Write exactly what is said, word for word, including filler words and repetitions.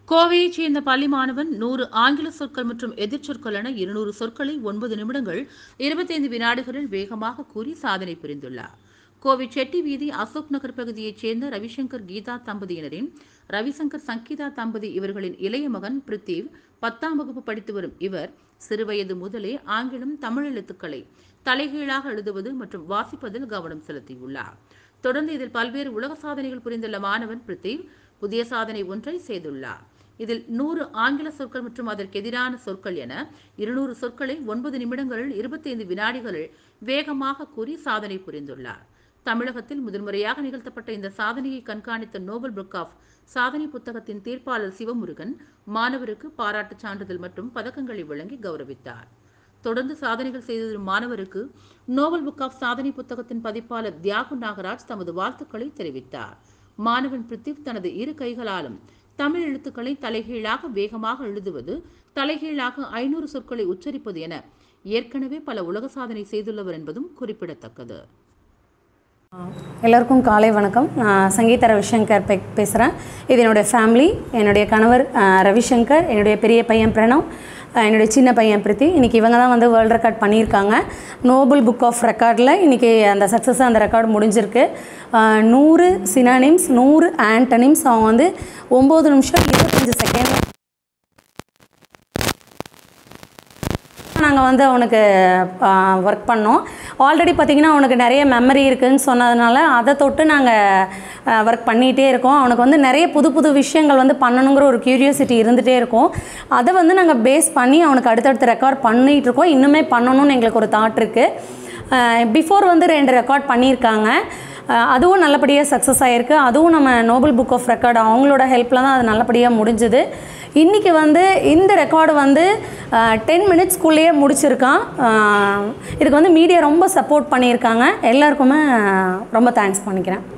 கோவையைச் சேர்ந்த பள்ளி மாணவன் நூறு ஆங்கில சொற்கள் மற்றும் எதிர்ச்சொற்கள் என இருநூறு சொற்களை ஒன்பது நிமிடங்கள் இருபத்தைந்து வினாடிகளில் வேகமாக கூறி சாதனை புரிந்துள்ளார். கோவை செட்டி வீதி அசோக் நகர் பகுதியைச் சேர்ந்த ரவிசங்கர் கீதா தம்பதியினரின் ரவிசங்கர் சங்கீதா தம்பதி இவர்களின் இளைய மகன் பிரித்திவ் பத்தாம் வகுப்பு படித்து வரும் இவர் சிறுவயது முதலே ஆங்கிலம் தமிழ் எழுத்துக்களை தலைகீழாக எழுதுவது மற்றும் வாசிப்பதில் கவனம் செலுத்தியுள்ளார். தொடர்ந்து இதில் பல்வேறு உலக சாதனைகள் புரிந்துள்ள மாணவன் பிரித்திவ் புதிய சாதனை ஒன்றை செய்துள்ளார். இதில் நூறு ஆங்கில சொற்கள் மற்றும் அதற்கு எதிரான சொற்கள் என இருநூறு சொற்களை ஒன்பது நிமிடங்களில் இருபத்தைந்து வினாடிகளில் வேகமாக கூறி சாதனை புரிந்துள்ளார். தமிழகத்தில் முதன்முறையாக நிகழ்த்தப்பட்ட இந்த சாதனையை கண்காணித்த நோபல் புக் ஆஃப் சாதனை புத்தகத்தின் தீர்ப்பாளர் சிவமுருகன் மாணவருக்கு பாராட்டுச் சான்றிதழ் மற்றும் பதக்கங்களை வழங்கி கௌரவித்தார். தொடர்ந்து சாதனைகள் செய்து வரும் மாணவருக்கு நோபல் புக் ஆஃப் சாதனை புத்தகத்தின் பதிப்பாளர் தியாகு நாகராஜ் தமது வாழ்த்துக்களை தெரிவித்தார். மாணவன் பிரித்திவ் தனது இரு கைகளாலும் தமிழ் எழுத்துக்களை தலைகீழாக வேகமாக எழுதுவது, தலைகீழாக ஐநூறு சொற்களை உச்சரிப்பது என ஏற்கனவே பல உலக சாதனை செய்துள்ளவர் என்பதும் குறிப்பிடத்தக்கது. எல்லோருக்கும் காலை வணக்கம். நான் சங்கீதா ரவிசங்கர் பே பேசுகிறேன். இது என்னுடைய ஃபேமிலி. என்னுடைய கணவர் ரவிசங்கர், என்னுடைய பெரிய பையன் பிரணவ், என்னுடைய சின்ன பையன் பிரித்தி. இன்றைக்கி இவங்க தான் வந்து வேர்ல்டு ரெக்கார்ட் பண்ணியிருக்காங்க. நோபல் புக் ஆஃப் ரெக்கார்டில் இன்றைக்கி அந்த சக்ஸஸாக அந்த ரெக்கார்டு முடிஞ்சிருக்கு. நூறு சினானிம்ஸ், நூறு ஆன்டனிம்ஸ் அவங்க வந்து ஒம்பது நிமிஷம் இருபத்தஞ்சி செகண்ட் நாங்கள் வந்து அவனுக்கு ஒர்க் பண்ணோம். ஆல்ரெடி பார்த்திங்கன்னா அவனுக்கு நிறைய மெமரி இருக்குதுன்னு சொன்னதுனால அதை தொட்டு நாங்கள் ஒர்க் பண்ணிகிட்டே இருக்கோம். அவனுக்கு வந்து நிறைய புது புது விஷயங்கள் வந்து பண்ணணுங்கிற ஒரு க்யூரியாசிட்டி இருந்துகிட்டே இருக்கும். அதை வந்து நாங்கள் பேஸ் பண்ணி அவனுக்கு அடுத்தடுத்து ரெக்கார்ட் பண்ணிகிட்டு இருக்கோம். இன்னுமே பண்ணணும்னு எங்களுக்கு ஒரு தாட் இருக்குது. பிஃபோர் வந்து ரெண்டு ரெக்கார்ட் பண்ணியிருக்காங்க. அதுவும் நல்லபடியாக சக்ஸஸ் ஆகிருக்கு. அதுவும் நம்ம நோபல் புக் ஆஃப் ரெக்கார்டு அவங்களோட ஹெல்ப்பில் தான் அது நல்லபடியாக முடிஞ்சுது. இன்றைக்கி வந்து இந்த ரெக்கார்டு வந்து டென் மினிட்ஸ்க்குள்ளேயே முடிச்சிருக்கான். இதுக்கு வந்து மீடியா ரொம்ப சப்போர்ட் பண்ணியிருக்காங்க. எல்லாருக்குமே ரொம்ப தேங்க்ஸ் பண்ணிக்கிறேன்.